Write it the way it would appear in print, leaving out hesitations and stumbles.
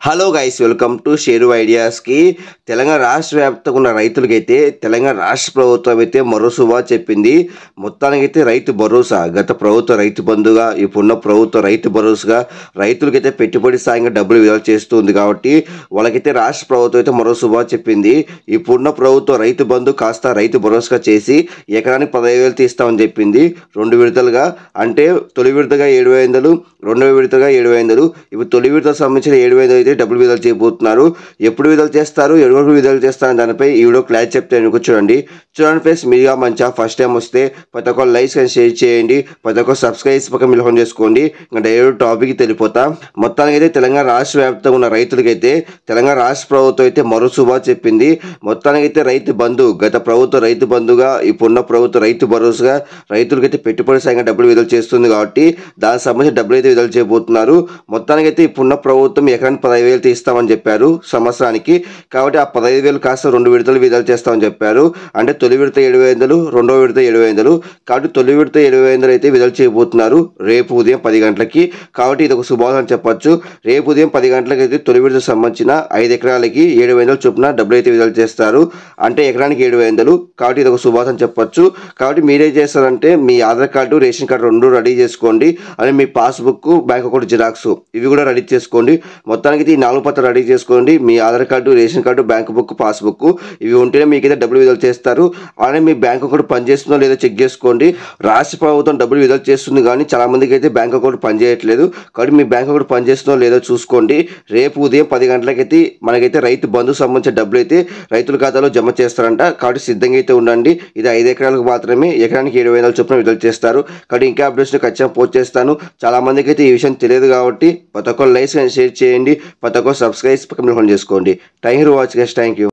Hello guys, welcome to Sheru ఐడియాస్కి. తెలంగాణ రాష్ట్ర వ్యాప్తంగా ఉన్న రైతులకైతే తెలంగాణ రాష్ట్ర ప్రభుత్వం అయితే మరో శుభా చెప్పింది. మొత్తానికైతే రైతు భరోసా, గత ప్రభుత్వ రైతు బంధుగా ఇప్పుడున్న ప్రభుత్వ రైతు భరోసాగా రైతులకైతే పెట్టుబడి సాయంగా డబ్బులు విడుదల చేస్తుంది. కాబట్టి వాళ్ళకైతే రాష్ట్ర ప్రభుత్వం అయితే మరో శుభా చెప్పింది. ఇప్పుడున్న ప్రభుత్వం రైతు బంధు కాస్త రైతు భరోసాగా చేసి ఎకరానికి 15,000 తీస్తామని చెప్పింది. 2 విడతలుగా, అంటే తొలి విడతగా 7,500, రెండవ విడతగా 7,500. ఇప్పుడు తొలి విడతకు సంబంధించిన 7,500 అయితే డబ్బులు విడుదల చేయబోతున్నారు. ఎప్పుడు విడుదల చేస్తారు, ఎవరు విడుదల చేస్తారు దానిపై ఈ వీడియో క్లారిటీ చెప్తాను. చూడండి ఫ్రెండ్స్, మీరుగా మంచిగా ఫస్ట్ టైం వస్తే ప్రతి ఒక్క లైక్ అండ్ షేర్ చేయండి, ప్రతి ఒక్క సబ్స్క్రైబ్ పక్కన మిలహం చేసుకోండి. ఇంకా డైరెక్ట్ టాపిక్కి వెళ్ళిపోతాం. మొత్తానికి అయితే తెలంగాణ రాష్ట్ర వ్యాప్తంగా ఉన్న రైతులకైతే తెలంగాణ రాష్ట్ర ప్రభుత్వం అయితే మరో శుభా చెప్పింది. మొత్తానికి అయితే రైతు బంధు, గత ప్రభుత్వ రైతు బంధుగా ఇప్పుడున్న ప్రభుత్వ రైతు భరోసాగా రైతులకైతే పెట్టుబడి సాయంగా డబ్బులు విడుదల చేస్తుంది. కాబట్టి దానికి సంబంధించిన డబ్బులు అయితే విడుదల చేయబోతున్నారు. మొత్తానికి అయితే ఇప్పుడున్న ప్రభుత్వం ఎకరానికి 15,000 తీస్తామని చెప్పారు సంవత్సరానికి. కాబట్టి ఆ 15,000 కాస్త 2 విడతలు విడుదల చేస్తామని చెప్పారు. అంటే తొలి విడత 7,500, రెండవ విడత 7,500. కాబట్టి తొలి విడత 7,500 అయితే విడుదల చేయబోతున్నారు రేపు ఉదయం 10 గంటలకి. కాబట్టి ఇది ఒక శుభవార్త అని చెప్పొచ్చు. రేపు ఉదయం 10 గంటలకి అయితే తొలి విడతకు సంబంధించిన 5 ఎకరాలకి 7,500 చొప్పున డబ్బులు అయితే విడుదల చేస్తారు. అంటే ఎకరానికి 7,500. కాబట్టి ఇది ఒక శుభవార్త అని చెప్పొచ్చు. కాబట్టి మీరేం చేస్తారంటే మీ Aadhaar card, ration card 2 ready చేసుకోండి. అని మీ పాస్బుక్, బ్యాంక్ అకౌంట్ జిరాక్స్ ఇవి కూడా రెడీ చేసుకోండి. మొత్తానికి ఈ 4 పత్రాలు రెడీ చేసుకోండి. మీ Aadhaar card, ration card, bank book, passbook ఇవి ఉంటేనే మీకైతే డబ్బులు విడుదల చేస్తారు. అలానే మీ బ్యాంక్ అకౌంట్ పనిచేస్తుందో లేదో చెక్ చేసుకోండి. రాష్ట్ర ప్రభుత్వం డబ్బులు విడుదల చేస్తుంది, కానీ చాలా మందికి అయితే బ్యాంక్ అకౌంట్ పనిచేయట్లేదు. కాబట్టి మీ బ్యాంక్ అకౌంట్ పనిచేస్తుందో లేదో చూసుకోండి. రేపు ఉదయం 10 గంటలకైతే మనకైతే రైతు బంధు సంబంధించిన డబ్బులు అయితే రైతుల ఖాతాలో జమ చేస్తారంట. కాబట్టి సిద్ధంగా అయితే ఉండండి. ఇది 5 ఎకరాలకు మాత్రమే, ఎకరానికి 7,500 చొప్పున విడుదల చేస్తారు. కాబట్టి ఇంకా అప్డేట్స్ ఖచ్చితంగా పోస్ట్ చేస్తాను. చాలా మందికి అయితే ఈ విషయం తెలియదు. కాబట్టి ప్రతి ఒక్కరు లైక్ అండ్ షేర్ చేయండి, ప్రతి ఒక్కరు సబ్స్క్రైబ్ పక్కన చేసుకోండి. Thank you for watching. Thank you.